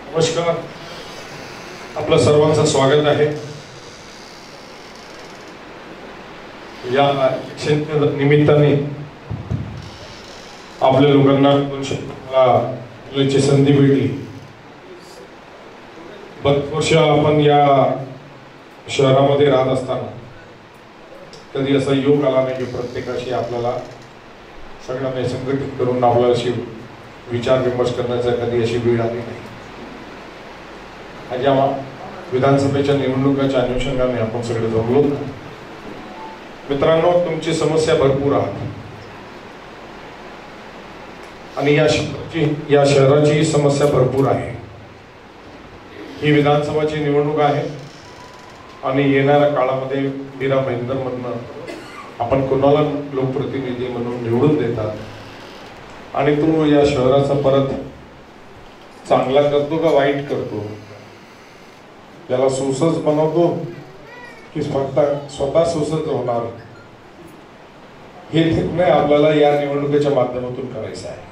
नमस्कार, आपलं सर्वांचं स्वागत आहे. या निमित्ताने आपल्या लोकांना बोलण्याची संधी भेटली. बरेच वर्ष आपण या शहरामध्ये राहत असताना कधी असा योग आला नाही की प्रत्येकाशी आपल्याला सगळ्यांना संघटित करून आपल्याशी विचार विमर्श करण्याचा कधी अशी वेळ आली नाही. या विधानसभेच्या निवडणुकाच्या अनुषंगाने आपण सगळे जमलो. मित्रांनो, तुमची समस्या भरपूर आहेत आणि या शहराची समस्या भरपूर आहे. ही विधानसभाची निवडणूक आहे आणि येणाऱ्या काळामध्ये मीरा भाईंदर मधनं आपण कोणाला लोकप्रतिनिधी म्हणून निवडून देतात आणि तो या शहराचा परत चांगला करतो का वाईट करतो, त्याला सुसज बनवतो की फक्त स्वतः सुसज होणार, हे निर्णय आपल्याला या निवडणुकीच्या माध्यमातून करायचं आहे.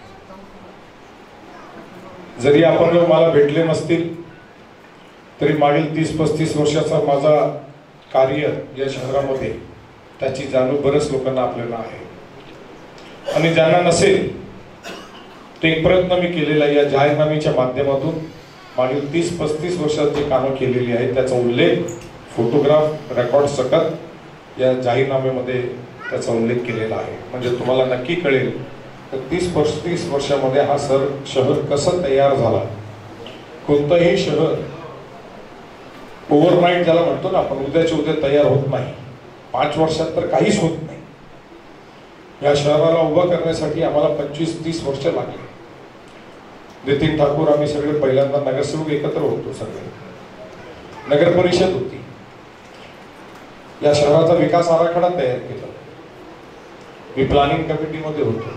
जरी आपण मला भेटले नसतील तरी मागील 30-35 वर्षाचा माझा कार्य या शहरामध्ये त्याची जाणीव बरेच लोकांना आपल्याला आहे. आणि ज्यांना नसेल ते एक प्रयत्न मी केलेला या जाहीरनाम्याच्या माध्यमातून मागील 30-35 वर्षात जे कामं केलेली आहेत त्याचा उल्लेख फोटोग्राफ रेकॉर्ड सकट या जाहीरनाम्यामध्ये त्याचा उल्लेख केलेला आहे. म्हणजे तुम्हाला नक्की कळेल तर 30-35 वर्षामध्ये हा शहर कसं तयार झाला. कोणतंही शहर ओव्हरनाईट ज्याला म्हणतो ना आपण, उद्याच्या उद्या तयार होत नाही. 5 वर्षात तर काहीच होत नाही. या शहराला उभं करण्यासाठी आम्हाला 25-30 वर्ष लागली. नितीन ठाकूर आम्ही सगळे पहिल्यांदा नगरसेवक एकत्र होतो. सगळे नगर परिषद होती. या शहराचा विकास आराखडा तयार केला. मी प्लॅनिंग कमिटीमध्ये होतो.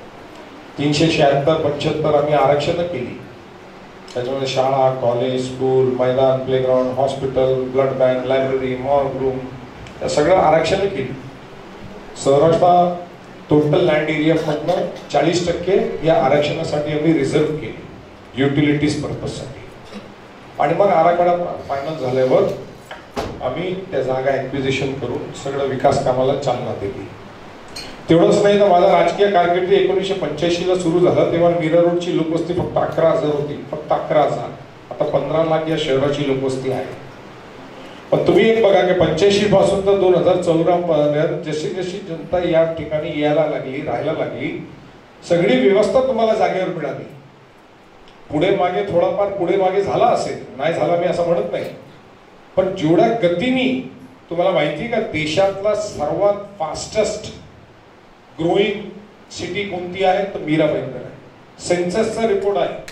376-75 आम्ही आरक्षण केली. त्याच्यामध्ये शाळा, कॉलेज, स्कूल, मैदान, playground, hospital, blood bank, library, morgue room या सगळं आरक्षण केली. सौराष्ट्र टोटल लँड एरिया मधनं 40% या आरक्षणासाठी आम्ही रिझर्व केली युटिलिटीज पर्पजसाठी. आणि मग आराखडा फायनल झाल्यावर आम्ही त्या जागा ॲक्विजिशन करून सगळं विकास कामाला चालना दिली. तेवढंच नाही तर माझा राजकीय कारकीर्द 1985ला सुरू झाला. तेव्हा मीरा रोडची लोकवस्ती फक्त 11,000 होती. फक्त 11,000. आता 15 लाख या शहराची लोकवस्ती आहे. पण तुम्ही एक बघा की 85 पासून तर 2014 पर्यंत जशी जशी जनता या ठिकाणी यायला लागली, राहायला लागली, सगळी व्यवस्था तुम्हाला जागेवर मिळाली. पुढे मागे थोडाफार पुढे मागे झाला असेल, नाही झाला मी असं म्हणत नाही, पण जेवढ्या गतीने तुम्हाला माहिती का देशातला सर्वात फास्टेस्ट ग्रोईंग सिटी कोणती आहे तर मीरा भाईंदर आहे. सेन्ससचा रिपोर्ट आहे.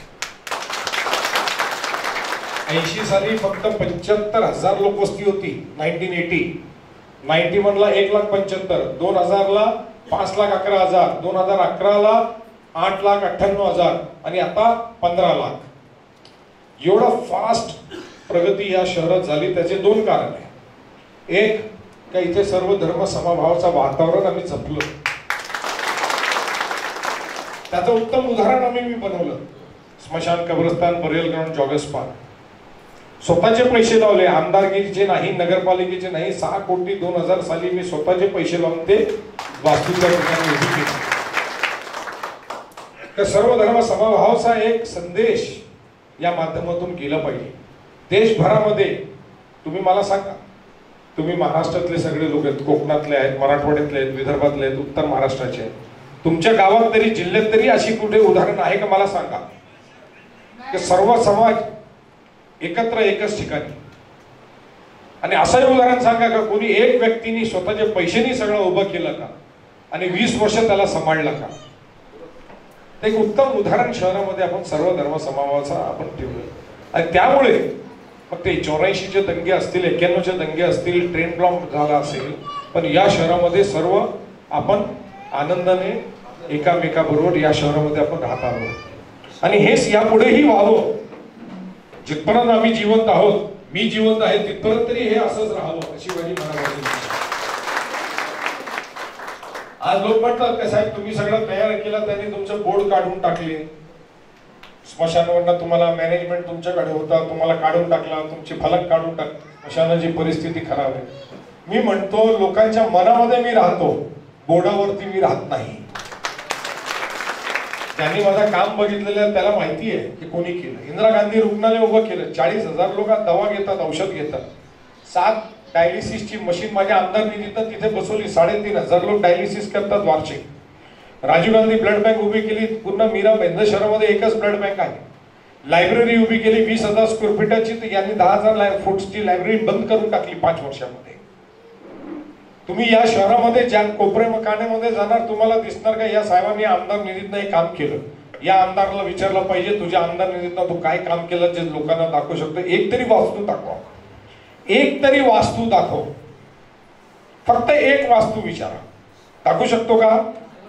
80 साली फक्त 75,000 लोकवस्ती होती. 1980 91ला 1,75,000, 2000ला 5,11,000, 2011ला 8,98,000 आणि आता 15 लाख. एवढा फास्ट प्रगती या शहरात झाली. त्याचे 2 कारण आहे. एक का इथे सर्व धर्म समभावाचं वातावरण आम्ही जपलं. त्याचं उत्तम उदाहरण आम्ही बनवलं. स्मशान, कब्रस्तान, बरियल ग्राउंड, जॉगर्स पार्क स्वतःचे पैसे लावले. आमदारकीचे नाही, नगरपालिकेचे नाही. 6 कोटी 2000 साली मी स्वतःचे पैसे लावून ते वास्तूच्या ठिकाणी उभी केले. तर सर्व धर्म समभावाचा एक संदेश या माध्यमातून गेला पाहिजे देशभरामध्ये. तुम्ही मला सांगा, तुम्ही महाराष्ट्रातले सगळे लोक आहेत, कोकणातले आहेत, मराठवाड्यातले आहेत, विदर्भातले आहेत, उत्तर महाराष्ट्राचे आहेत. तुमच्या गावात तरी, जिल्ह्यात तरी अशी कुठे उदाहरण आहे का मला सांगा की सर्व समाज एकत्र एकच ठिकाणी. आणि असंही उदाहरण सांगा का कोणी एक व्यक्तीने स्वतःच्या पैशांनी सगळं उभं केलं का आणि 20 वर्ष त्याला सांभाळलं का. एक उत्तम उदाहरण शहरामध्ये आपण सर्व धर्म समभावाचा आपण ठेवलं. आणि त्यामुळे मग ते 84चे दंगे असतील, 91चे दंगे असतील, ट्रेन ब्लॉक झाला असेल, पण या शहरामध्ये सर्व आपण आनंदाने एकामेकाबरोबर या शहरामध्ये आपण राहत आहोत. आणि हेच यापुढेही व्हावं. जिथपर्यंत आम्ही जिवंत आहोत, मी जिवंत आहे, तिथपर्यंत तरी हे असंच राहावं अशी माझी मनापासून. आज लोक म्हणतात का साहेब तुम्ही सगळं तयार केलं, त्यांनी तुमचं बोर्ड काढून टाकले. स्मशानावरनं तुम्हाला मॅनेजमेंट तुमच्याकडे होता, तुम्हाला काढून टाकला, तुमची फलक काढून टाक, स्मशानाची परिस्थिती खराब आहे. मी म्हणतो लोकांच्या मनामध्ये मी राहतो, बोर्डावरती मी राहत नाही. त्यांनी माझं काम बघितलेलं त्याला माहिती आहे की कोणी केलं. इंदिरा गांधी रुग्णालय उभं केलं, 40,000 लोक दवा घेतात, औषध घेतात. 7 डायलिसिसची मशीन माझ्या आमदार निधीतनं तिथे बसवली, 3,500 लोक डायलिसिस करतात वार्षिक. राजीव गांधी ब्लड बँक उभी केली, पूर्ण मीरा भाईंदर शहरामध्ये एकच ब्लड बँक आहे. लायब्ररी उभी केली 20,000 स्क्वेअर फीटाची, तर यांनी 10,000 फूटची लायब्ररी बंद करून टाकली 5 वर्षामध्ये. तुम्ही या शहरामध्ये ज्या कोपरे मकानामध्ये जाणार, तुम्हाला दिसणार का या साहेबांनी आमदार निधीतनं हे काम केलं. या आमदाराला विचारलं पाहिजे तुझ्या आमदार निधीतनं तू काय काम केलं जे लोकांना दाखवू शकतो. एक तरी वास्तू दाखवा, एक तरी वास्तू दाखव, फक्त एक वास्तू विचारा, दाखवू शकतो का?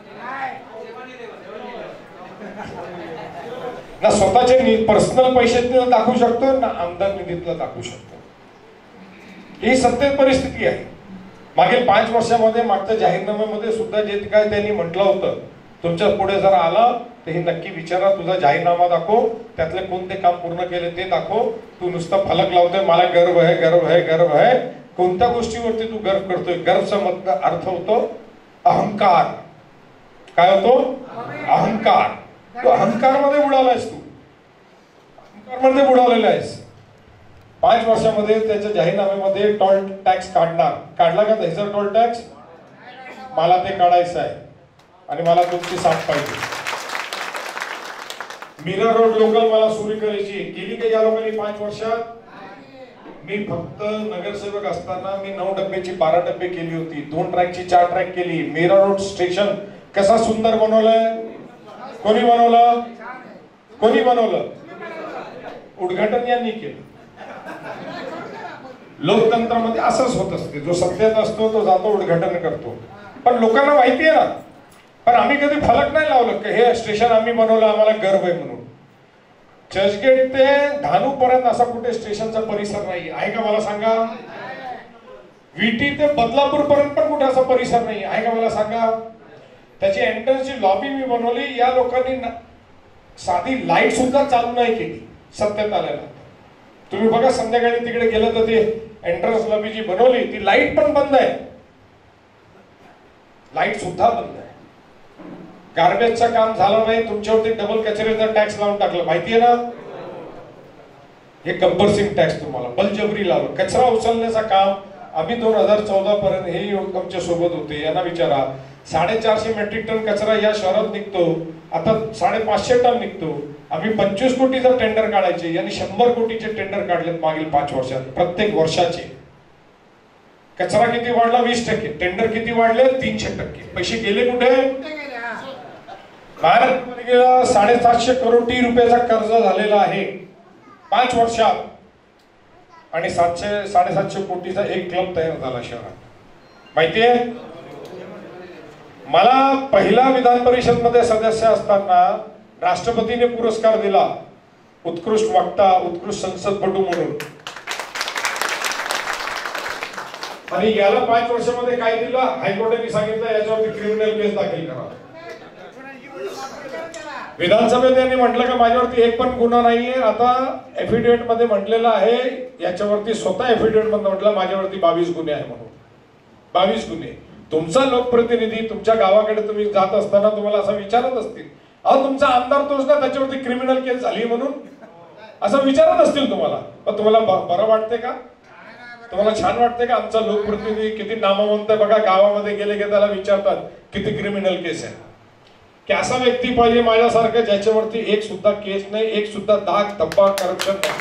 ना स्वतःचे पर्सनल पैशातलं दाखवू शकतो, ना आमदार निधीतलं दाखवू शकतो. ही सत्य परिस्थिती आहे. मागील 5 वर्षामध्ये मागच्या जाहीरनाम्यामध्ये सुद्धा जे काय त्यांनी म्हटलं होतं, तुमच्या पुढे जर आलं तर हे नक्की विचारा, तुझा जाहीरनामा दाखव, त्यातले कोणते काम पूर्ण केले ते दाखव. तू नुसतं फलक लावतोय मला गर्व आहे, गर्व आहे, गर्व आहे. कोणत्या गोष्टीवरती तू गर्व करतोय? गर्वचा अर्थ होतो अहंकार. काय होतो? अहंकार. तू अहंकार मध्ये बुडालायस, तू अहंकार मध्ये बुडालेला आहेस. 5 वर्षामध्ये त्याच्या जाहीरनाम्यामध्ये टोल टॅक्स काढला का त्याचा टोल टॅक्स? मला ते काढायचं आहे आणि मला तुमची साथ पाहिजे. मीरा रोड लोकल मला सुरू करायची, केली का या लोकांनी 5 वर्षात? मी फक्त नगरसेवक असताना मी 9 डब्याची 12 डब्बे केली होती, 2 ट्रॅकची 4 ट्रॅक केली. मीरा रोड स्टेशन कसा सुंदर बनवलंय? कोणी बनवलं? कोणी बनवलं? उद्घाटन यांनी केलं. लोकतंत्रामध्ये असंच होत असते, जो सत्तेत असतो तो जातो उद्घाटन करतो. पण लोकांना माहिती आहे ना, पण आम्ही कधी फलक नाही लावलं की हे स्टेशन आम्ही बनवलं, आम्हाला गर्व आहे म्हणून. चर्चगेट ते धानू पर्यंत असा कुठे स्टेशनचा परिसर नाही आहे का मला सांगा? विटी ते बदलापूर पर्यंत पण कुठे असा परिसर नाही आहे का मला सांगा? त्याची एंट्रन्सची लॉबी मी बनवली, या लोकांनी साधी लाईट सुद्धा चालू नाही केली सत्तेत आल्यानंतर. तुम्ही बघा संध्याकाळी तिकडे गेलं तर ते एंट्रन्स लॉबी जी बनवली ती लाईट पण बंद आहे, लाईट सुद्धा बंद आहे. गार्बेजचं काम झालं नाही, तुमच्यावरती डबल कचऱ्याचा टॅक्स लावून टाकलं, माहितीये ना? हे गब्बर सिंग टॅक्स तुम्हाला बलजबरी लावलं. कचरा उचलण्याचं काम आम्ही 2014 पर्यंत हे आमच्या सोबत होते, यांना विचारा. 450 मेट्रिक टन कचरा या शहरात निघतो, आता 550 टन निघतो. आम्ही 25 कोटीचा टेंडर काढायचे, यांनी 100 कोटीचे टेंडर काढलेत मागील 5 वर्षात प्रत्येक वर्षाचे. कचरा किती वाढला? 20%. टेंडर किती वाढले? 300%. पैसे गेले कुठे? महाराष्ट्राला 750 करोड रुपयाचा कर्ज झालेला आहे 5 वर्षात, आणि 700-750 कोटीचा एक क्लब तयार झाला शहरात, माहितीये? मला पहिला विधान परिषद मध्ये सदस्य असताना राष्ट्रपतीने पुरस्कार दिला उत्कृष्ट वक्ता, उत्कृष्ट संसदपटू म्हणून. आणि याला 5 वर्षामध्ये काय दिलं? हायकोर्टाने सांगितलं याच्यावरती क्रिमिनल केस दाखल करा. विधानसभेत त्यांनी म्हटलं का माझ्यावरती एक पण गुन्हा नाहीये. आता एफिडेविट मध्ये म्हटलेलं आहे, याच्यावरती स्वतः एफिडेविट मध्ये म्हटलं माझ्यावरती 22 गुन्हे आहे म्हणून. 22 गुन्हे. तुमचा लोकप्रतिनिधी तुमच्या गावाकडे तुम्ही जात असताना तुम्हाला असं विचारत असतील, अहो तुमचा आमदार तोच ना, त्याच्यावरती क्रिमिनल केस झाली म्हणून असं विचारत असतील तुम्हाला. पण तुम्हाला बरं वाटते का? तुम्हाला छान वाटते का? आमचा लोकप्रतिनिधी किती नामवंत आहे बघा, गावामध्ये गेले की त्याला विचारतात किती क्रिमिनल केस आहे. की असा व्यक्ती पाहिजे माझ्यासारखं ज्याच्यावरती एक सुद्धा केस नाही, एक सुद्धा दाग धब्बा करप्शन नाही.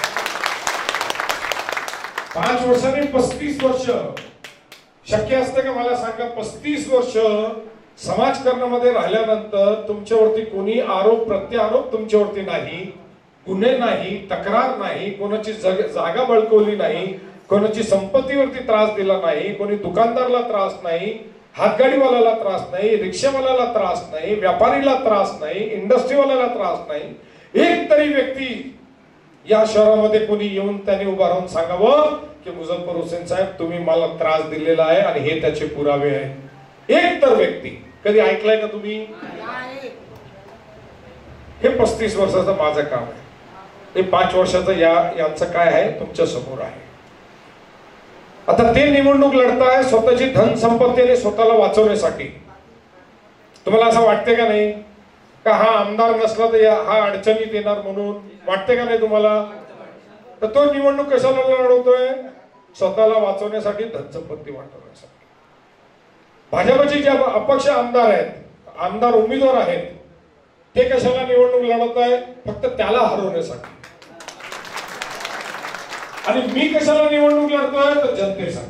5 वर्षांनी 35 वर्ष शक्य असतं का मला सांगा? 35 वर्ष समाजकारणामध्ये राहिल्यानंतर तुमच्यावरती कोणी आरोप प्रत्यारोप तुमच्यावरती नाही, गुन्हे नाही, तक्रार नाही, कोणाची जागा बळकवली नाही, कोणाची संपत्तीवरती त्रास दिला नाही, कोणी दुकानदारला त्रास नाही, हातगाडीवाल्याला त्रास नाही, रिक्षावाल्याला त्रास नाही, व्यापारीला त्रास नाही, इंडस्ट्रीवाल्याला त्रास नाही. एक तरी व्यक्ती या शहरामध्ये कोणी येऊन त्यांनी उभा राहून सांगावं की मुझफ्फर हुसैन साहेब तुम्ही मला त्रास दिलेला आहे आणि हे त्याचे पुरावे आहेत. एक तर व्यक्ती कधी ऐकलाय का तुम्ही? हे 35 वर्षाचं माझं काम आहे. हे 5 वर्षाचं यांचं काय आहे तुमच्या समोर आहे. आता ते निवडणूक लढताय स्वतःची धन संपत्ती स्वतःला वाचवण्यासाठी. तुम्हाला असं वाटते का नाही का हा आमदार नसला तर हा अडचणीत येणार म्हणून वाटते का नाही तुम्हाला? तर तो निवडणूक कशाला लढवतोय? स्वतःला वाचवण्यासाठी, धनसंपत्ती वाटवण्यासाठी. भाजपचे जे अपक्ष आमदार आहेत, आमदार उमेदवार आहेत, ते कशाला निवडणूक लढवत आहे? फक्त त्याला हरवण्यासाठी. आणि मी कशाला निवडणूक लढतोय? तर जनतेसाठी.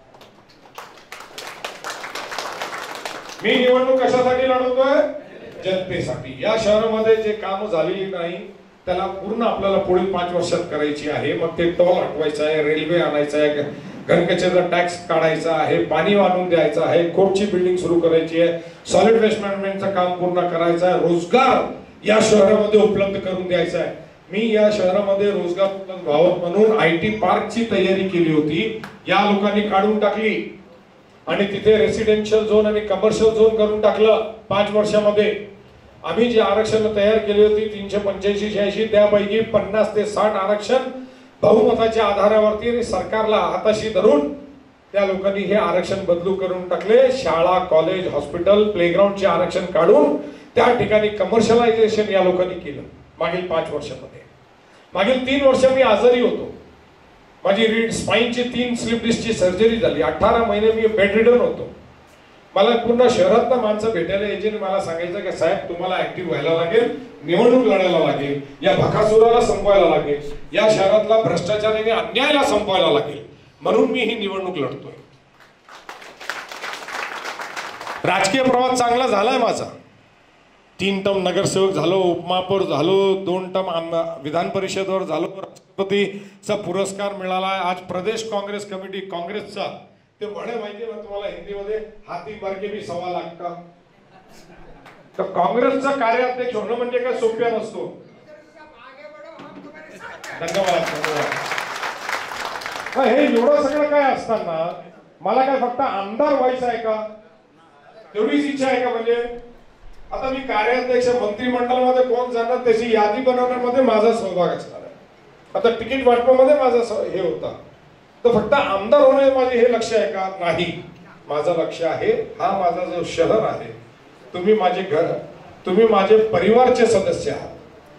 मी निवडणूक कशासाठी लढवतोय? जनतेसाठी. या शहरामध्ये जे काम झालेली नाही त्याला पूर्ण आपल्याला पुढील 5 वर्षात करायची आहे. मग ते टोल हटवायचं आहे, रेल्वे आणायचं आहे, घनकचऱ्याचा टॅक्स काढायचा आहे, पाणी वाढवून द्यायचं आहे, कोर्टची बिल्डिंग सुरू करायची आहे, सॉलिड वेस्ट मॅनेजमेंटचं काम पूर्ण करायचं आहे, रोजगार या शहरामध्ये उपलब्ध करून द्यायचा आहे. मी या शहरामध्ये रोजगार उपलब्ध व्हावं म्हणून IT पार्कची तयारी केली होती. या लोकांनी काढून टाकली आणि तिथे रेसिडेन्शियल झोन आणि कमर्शियल झोन करून टाकलं. 5 वर्षामध्ये आम्ही जी आरक्षण तयार केली होती 385-86, त्यापैकी 50 ते 60 आरक्षण बहुमताच्या आधारावरती आणि सरकारला हाताशी धरून त्या लोकांनी हे आरक्षण बदलू करून टाकले. शाळा, कॉलेज, हॉस्पिटल, प्लेग्राऊंडचे आरक्षण काढून त्या ठिकाणी कमर्शियलायझेशन या लोकांनी केलं मागील 5 वर्षामध्ये. मागील 3 वर्ष मी आजारी होतो. माझी स्पाईनची 3 स्लिप डिस्कची सर्जरी झाली. 18 महिने मी बेडरिडन होतो. मला पूर्ण शहरातनं माणसं भेटायला यायची आणि मला सांगायचं की साहेब तुम्हाला ऍक्टिव्ह व्हायला लागेल, निवडणूक लढायला लागेल, या भकासुराला संपवायला लागेल, या शहरातला भ्रष्टाचार आणि अन्यायाला संपवायला लागेल, म्हणून मी ही निवडणूक लढतोय. राजकीय प्रवास चांगला झालाय माझा. 3 टर्म नगरसेवक झालो, उपमहापौर झालो, 2 टर्म विधान परिषदेवर झालो, राष्ट्रपतीचा पुरस्कार मिळाला. आज प्रदेश काँग्रेस कमिटी काँग्रेसचा ते म्हणे माहिती ना तुम्हाला हिंदीमध्ये, हाती मार्गे भी 1.25 लाख का. तर काँग्रेसचा कार्याध्यक्ष होणं म्हणजे काय सोप्या नसतो. धन्यवाद. हे एवढं सगळं काय असताना मला काय फक्त आमदार व्हायचं आहे का? तेवढीच इच्छा आहे का? म्हणजे आता मी कार्याध्यक्ष, मंत्रिमंडळामध्ये कोण जाणार त्याची यादी बनवण्यामध्ये माझा सहभाग असणार आहे. आता तिकीट वाटपामध्ये माझा हे होता. तर फक्त आमदार होणे माझे हे लक्ष आहे का? नाही. माझं लक्ष आहे हा माझा जो शहर आहे, तुम्ही माझे घर, तुम्ही माझे परिवारचे सदस्य आहात.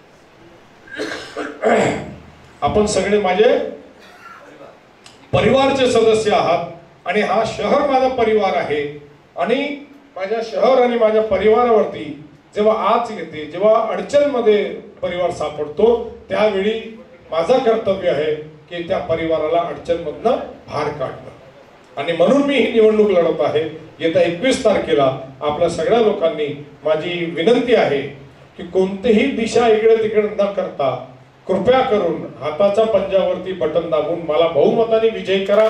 आपण सगळे माझे परिवारचे सदस्य आहात आणि हा शहर माझा परिवार आहे. आणि माझ्या शहर आणि माझ्या परिवारावरती जेव्हा आज येते, जेव्हा अडचणमध्ये परिवार सापडतो, त्यावेळी माझं कर्तव्य आहे की त्या परिवाराला अडचणमधनं बाहेर काढणं. आणि म्हणून मी ही निवडणूक लढवत आहे. येत्या 21 तारखेला आपल्या सगळ्या लोकांनी माझी विनंती आहे की कोणतीही दिशा इकडे तिकडे न करता कृपया करून हाताच्या पंजावरती बटन दाबून मला बहुमताने विजयी करा.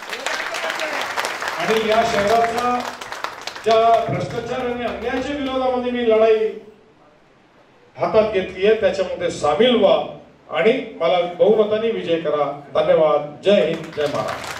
आणि या शहराचा ज्या भ्रष्टाचार आणि अन्यायाच्या विरोधामध्ये मी लढाई हातात घेतली आहे त्याच्यामध्ये सामील व्हा आणि मला बहुमताने विजय करा. धन्यवाद. जय हिंद, जय महाराष्ट्र.